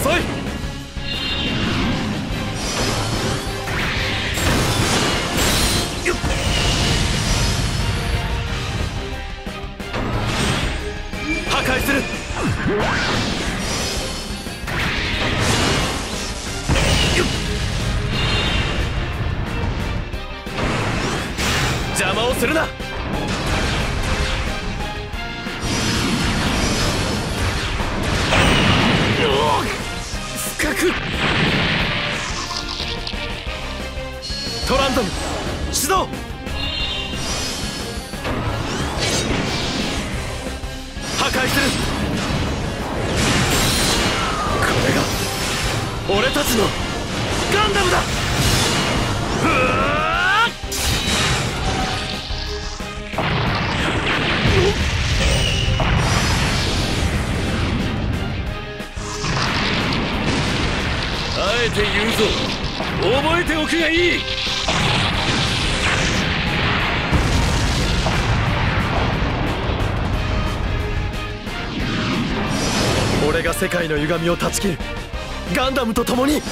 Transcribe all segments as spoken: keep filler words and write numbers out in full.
遅い。破壊する。邪魔をするな。深く。トランドム始動。破壊する。これが俺たちのガンダムだ。うわあえて言うぞ、覚えておくがいい。俺が世界の歪みを断ち切る。ガンダムと共に。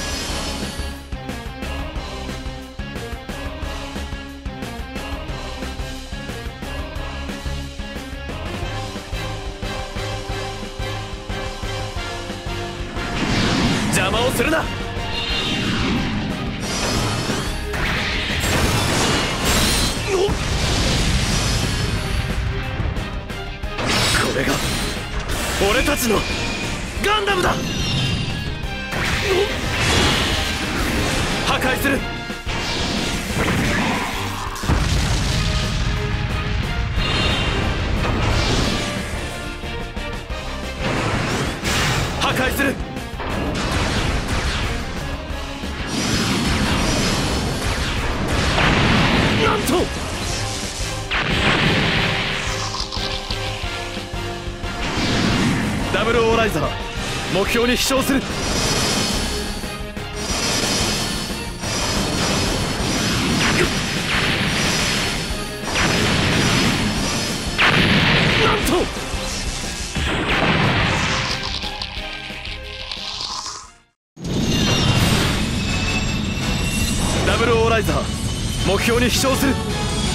邪魔をするな。これが俺たちのガンダムだ。破壊する。破壊する。なんとダブルオーライザー、目標に飛翔する。なんとダブルオーライザー、目標に飛翔する。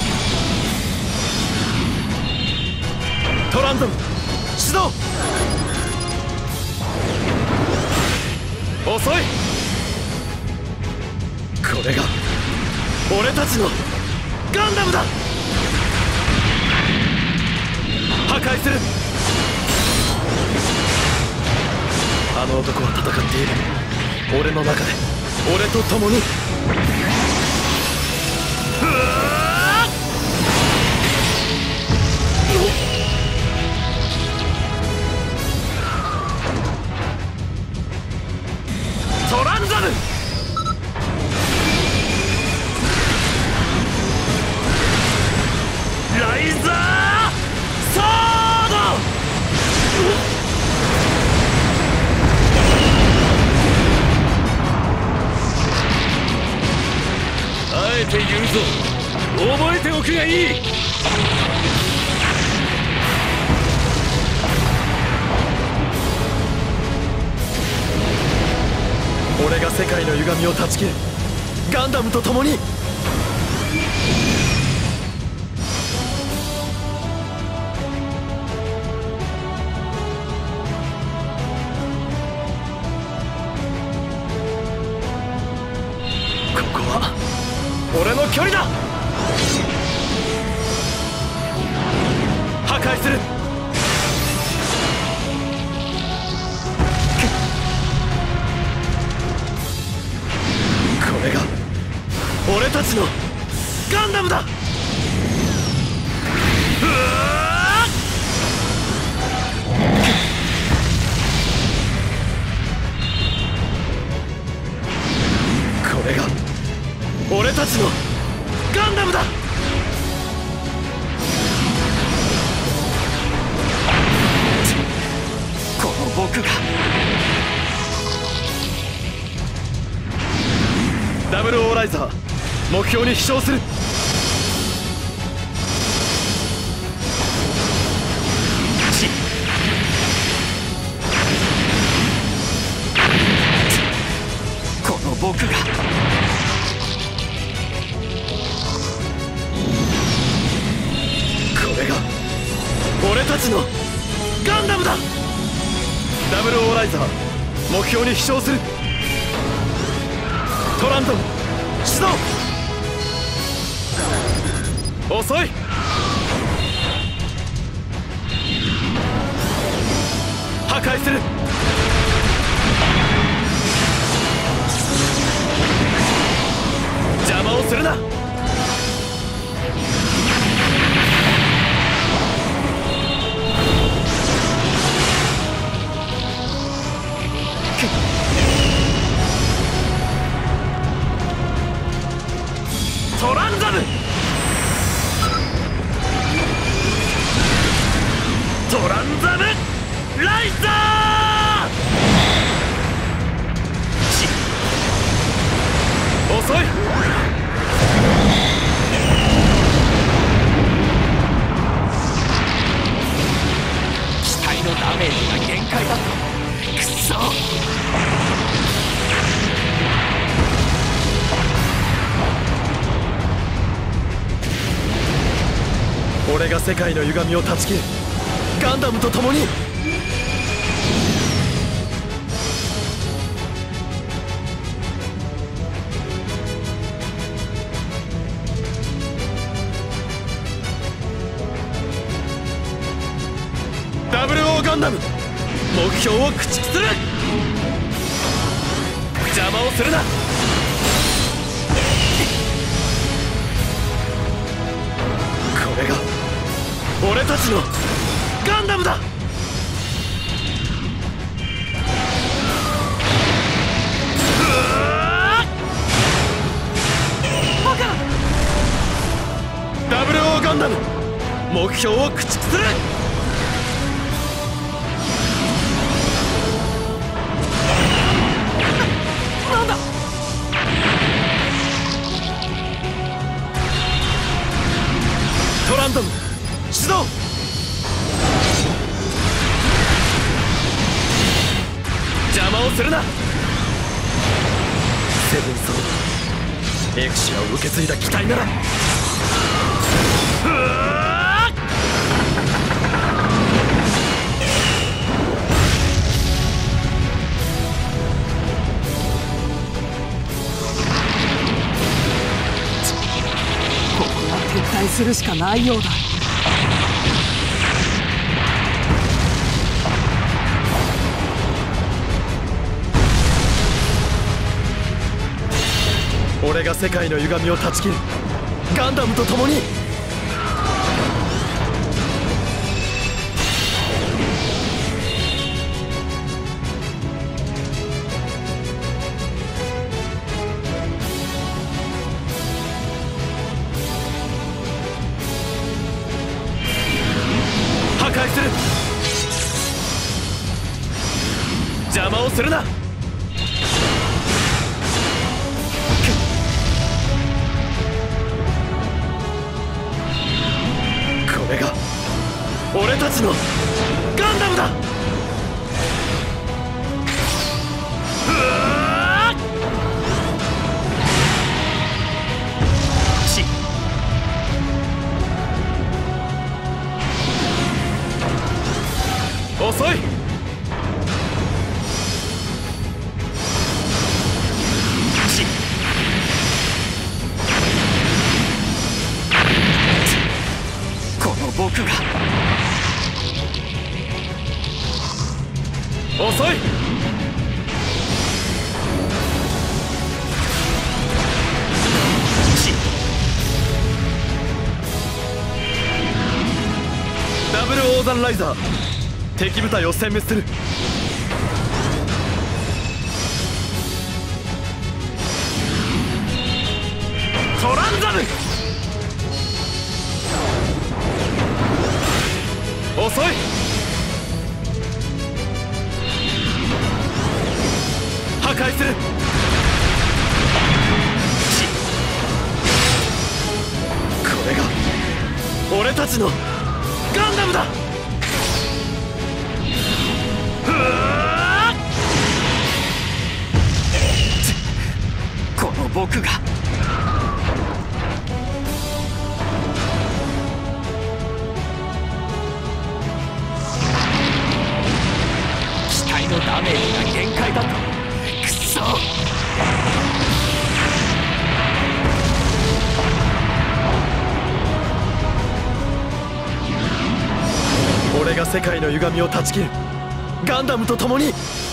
トランドム始動。遅い。これが俺たちのガンダムだ。破壊する。あの男は戦っている。俺の中で、俺と共に。うわトランザム。ライザーソード。あえて言うぞ、覚えておくがいい。俺が世界の歪みを断ち切る。ガンダムと共に。ここは俺の距離だ。破壊する。これが俺たちのガンダムだ。うわこれが俺たちのガンダムだ。この僕がダブルオーライザー、目標に飛翔する。 俺たちのガンダムだ。ダブルオーライザー目標に飛翔する。トランドム始動。遅い。破壊する。邪魔をするな。トランザムトランザムライザー。遅い。 機体のダメージが限界だと。くそ。 俺が世界の歪みを断ち切る。ガンダムと共に。ダブルオーガンダム目標を駆逐する。邪魔をするな。これが俺たちのガンダムだ。バカ。ダブルオーガンダム目標を駆逐する。な、なんだ。トランドム始動。邪魔をするな。セブンソードエクシアを受け継いだ機体なら。 ここは撤退するしかないようだ。 俺が世界の歪みを断ち切る。ガンダムと共に。破壊する。邪魔をするな。これが俺たちのガンダムだ。ち遅い。ちこの僕が。遅い。ちダブルオーザンライザー敵部隊を殲滅する。トランザム遅い。破壊する。これが俺たちのガンダムだ。この僕が。 ダメージが限界だと。くそ。 俺が世界の歪みを断ち切る。ガンダムと共に。